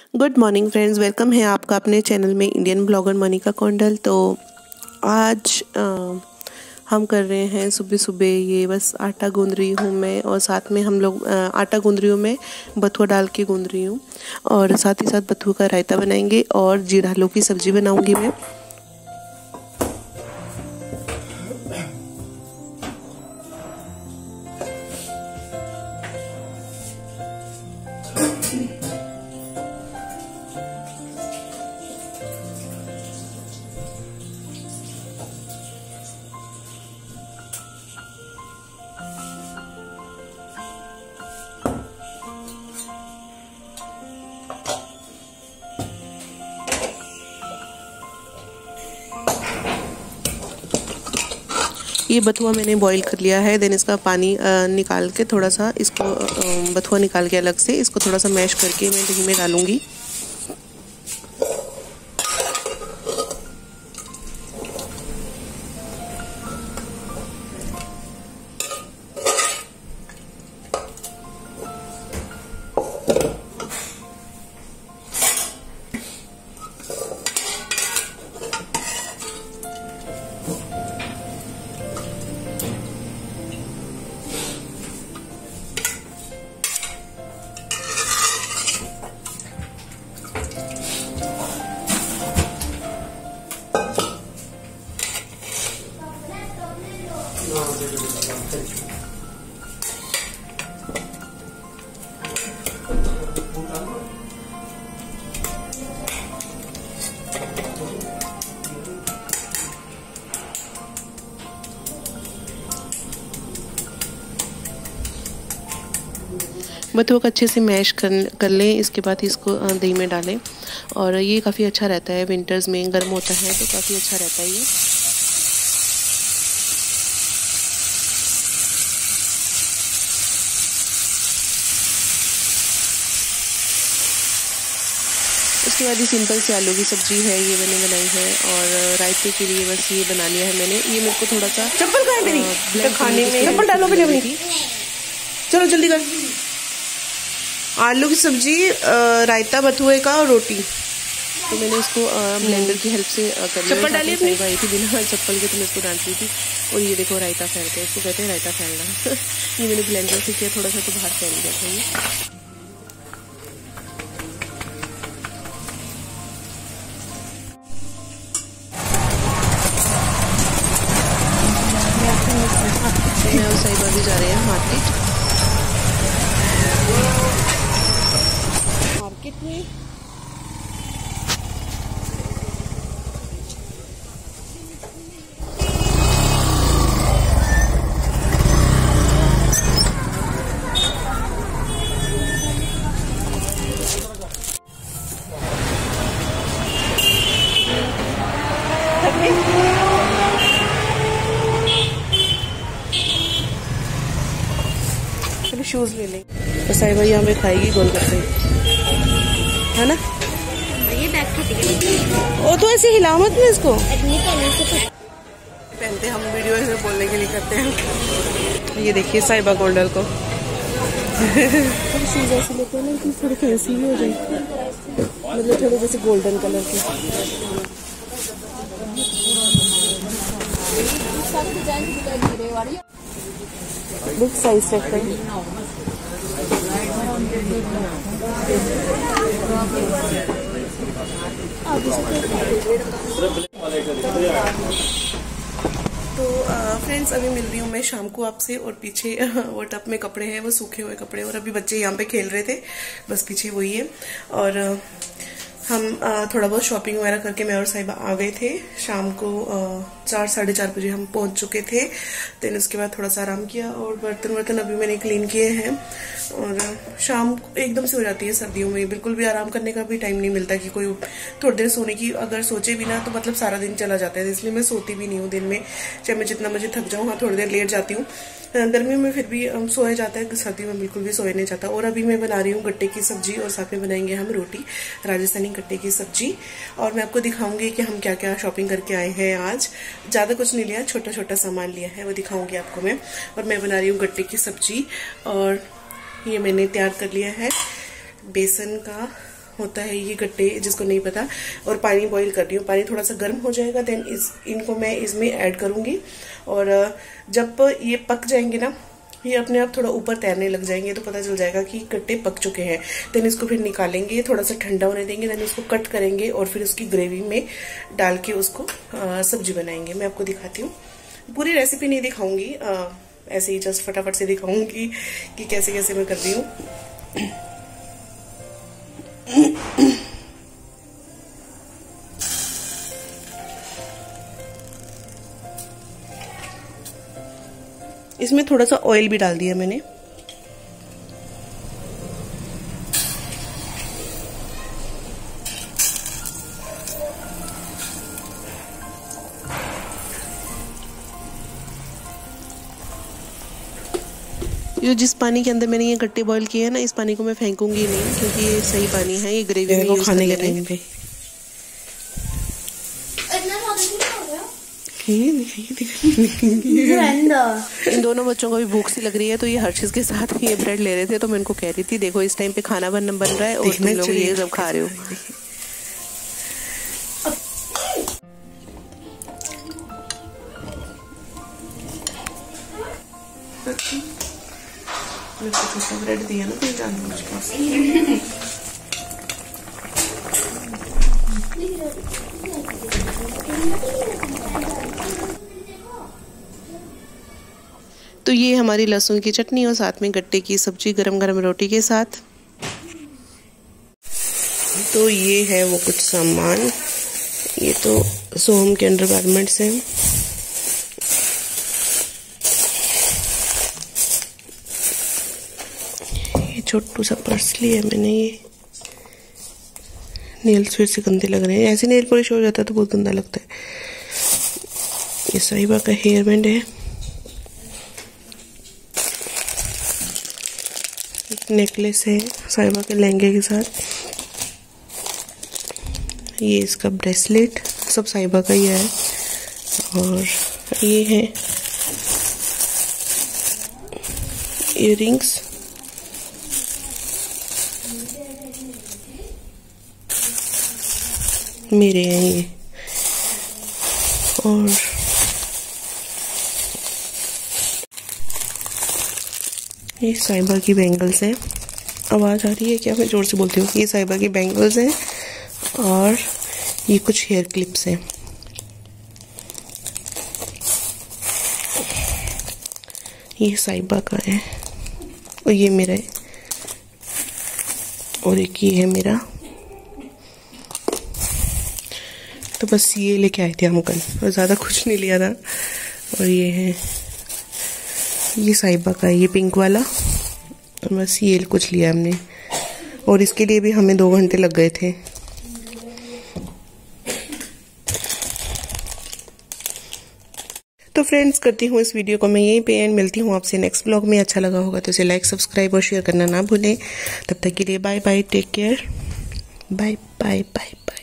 Good morning friends, welcome है आपका अपने चैनल में इंडियन ब्लॉगर मनिका कौंडल। तो आज हम कर रहे हैं सुबह सुबह ये बस आटा गूंद रही हूँ मैं, और साथ में हम लोग आटा गूंद रही हूँ मैं, बथुआ डाल के गूंद रही हूँ, और साथ ही साथ बथुआ का रायता बनाएंगे और जीरा आलू की सब्जी बनाऊंगी मैं। ये बथुआ मैंने बॉईल कर लिया है, देन इसका पानी निकाल के थोड़ा सा इसको बथुआ निकाल के अलग से इसको थोड़ा सा मैश करके मैं दही में डालूंगी। बथुआ को अच्छे से मैश कर लें। इसके बाद इसको दही में डालें, और ये काफ़ी अच्छा रहता है, विंटर्स में गर्म होता है तो काफ़ी अच्छा रहता है ये। उसके बाद ये सिंपल से आलू की सब्जी है, ये मैंने बनाई है, और रायते के लिए बस ये बना लिया है मैंने। ये मेरे को थोड़ा सा चप्पल कहाँ है मेरी खाने में, चप्पल डालो पहले अपनी। चलो जल्दी कर। आलू की सब्जी, रायता बथुए का और रोटी। तो मैंने इसको ब्लेंडर की हेल्प से कर लिया। चप्पल डाली अपनी। आई थी बिना चप्पल के, तो मैं इसको डाल रही थी। और ये देखो रायता फैलते हैं, इसको कहते हैं रायता फैलना। ये मैंने ब्लेंडर से किया, थोड़ा सा तो बाहर फैल गया था ये। मैं और साहिबा भी जा रहे हैं मार्केट में। चलो शूज ले लें। तो साहिबा यहाँ पे खाएगी गोलगप्पे, है ना? ये बैग फट वो तो ऐसे हिला मत में इसको पहनते हम वीडियो में बोलने के लिए करते हैं। ये देखिए साहिबा कौंडल को शूज ऐसे लेते हैं ना कि थोड़ी फैंसी भी हो जाए, मतलब थोड़े जैसे गोल्डन कलर के। बिग साइज रखते हैं। तो फ्रेंड्स, अभी मिल रही हूँ मैं शाम को आपसे, और पीछे वो टब में कपड़े हैं, वो सूखे हुए कपड़े, और अभी बच्चे यहाँ पे खेल रहे थे, बस पीछे वही है। और हम थोड़ा बहुत शॉपिंग वगैरह करके मैं और साहिबा आ गए थे। शाम को 4 साढ़े 4 बजे हम पहुंच चुके थे। देन उसके बाद थोड़ा सा आराम किया, और बर्तन अभी मैंने क्लीन किए हैं। और शाम एकदम से हो जाती है सर्दियों में, बिल्कुल भी आराम करने का भी टाइम नहीं मिलता कि कोई थोड़ी देर सोने की अगर सोचे भी ना तो मतलब सारा दिन चला जाता है। इसलिए मैं सोती भी नहीं हूँ दिन में, चाहे मैं जितना मुझे थक जाऊँ। हाँ, थोड़ी देर लेट जाती हूँ। गर्मी में फिर भी सोया जाता है, सर्दियों में बिल्कुल भी सोया नहीं जाता। और अभी मैं बना रही हूँ गट्टे की सब्जी, और साथ में बनाएंगे हम रोटी, राजस्थानी गट्टे की सब्जी। और मैं आपको दिखाऊंगी कि हम क्या क्या शॉपिंग करके आए हैं आज। ज्यादा कुछ नहीं लिया, छोटा छोटा सामान लिया है, वो दिखाऊंगी आपको मैं। और मैं बना रही हूँ गट्टे की सब्जी। और ये मैंने तैयार कर लिया है बेसन का होता है ये गट्टे, जिसको नहीं पता। और पानी बॉईल कर रही हूँ, पानी थोड़ा सा गर्म हो जाएगा देन इनको मैं इसमें ऐड करूंगी। और जब ये पक जाएंगे ना, ये अपने आप थोड़ा ऊपर तैरने लग जाएंगे तो पता चल जाएगा कि गट्टे पक चुके हैं। देन इसको फिर निकालेंगे, थोड़ा सा ठंडा होने देंगे, देन इसको कट करेंगे और फिर उसकी ग्रेवी में डाल के उसको सब्जी बनाएंगे। मैं आपको दिखाती हूँ, पूरी रेसिपी नहीं दिखाऊंगी, ऐसे ही जस्ट फटाफट से दिखाऊंगी कि कैसे कैसे मैं कर रही हूँ। इसमें थोड़ा सा ऑयल भी डाल दिया मैंने। ये जिस पानी के अंदर मैंने ये गट्टे बॉईल किए हैं ना, इस पानी को मैं फेंकूंगी नहीं, क्योंकि ये सही पानी है, ये ग्रेवी में यूज खाने के टाइम पे। इन दोनों बच्चों को भी भूख सी लग रही है, तो ये हर चीज के साथ ये ब्रेड ले रहे थे, तो मैं इनको कह रही थी देखो इस टाइम पे खाना बन रहा है और तुम लोग ये सब खा रहे हो। छोटा ब्रेड दिया ना कोई जानबूझ के। तो ये हमारी लहसुन की चटनी और साथ में गट्टे की सब्जी गरम गरम रोटी के साथ। तो ये है वो कुछ सामान, ये तो सोहम के अंडरगारमेंट्स हैं। ये छोटू सा पर्स लिया मैंने, ये नेल्स फिर से गंदे लग रहे हैं, ऐसे नेल पॉलिश हो जाता है तो बहुत गंदा लगता है। ये साहिबा का हेयर बैंड है, एक नेकलेस है साहिबा के लहंगे के साथ, ये इसका ब्रेसलेट सब साहिबा का ही है। और ये है इयररिंग्स, मेरे हैं ये। और ये साहिबा की बैंगल्स हैं। आवाज़ आ रही है क्या? मैं जोर से बोलती हूँ। ये साहिबा की बैंगल्स हैं और ये कुछ हेयर क्लिप्स हैं। ये साहिबा का है और ये मेरा है और एक ये है मेरा। तो बस ये लेके आए थे हम कल और ज़्यादा कुछ नहीं लिया था। और ये है, ये साहिबा का है, ये पिंक वाला। और बस ये कुछ लिया हमने, और इसके लिए भी हमें 2 घंटे लग गए थे। तो फ्रेंड्स, करती हूँ इस वीडियो को मैं यहीं पे एंड। मिलती हूँ आपसे नेक्स्ट ब्लॉग में। अच्छा लगा होगा तो इसे लाइक, सब्सक्राइब और शेयर करना ना भूलें। तब तक के लिए bye bye, take care, bye bye bye bye.